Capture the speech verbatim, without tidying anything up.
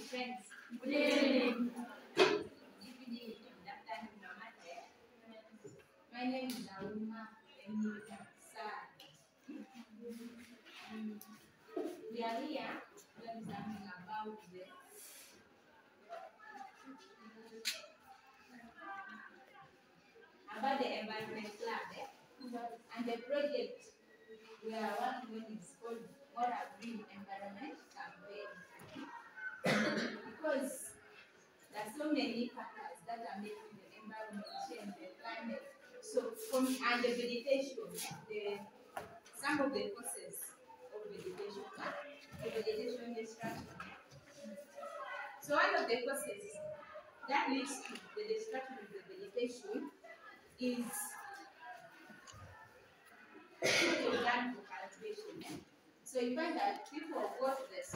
friends. Good evening. Good evening. My name is Auma Sa. We are here to learn something about the about the environment lab, eh? And the project we are working on is called Ngora Green Environment Campaign. Because there are so many factors that are making the environment change, the climate. So, from and the vegetation, the some of the causes of vegetation, the vegetation destruction. So, one of the causes that leads to the destruction of the vegetation is due to land for cultivation. So, you find that people go to the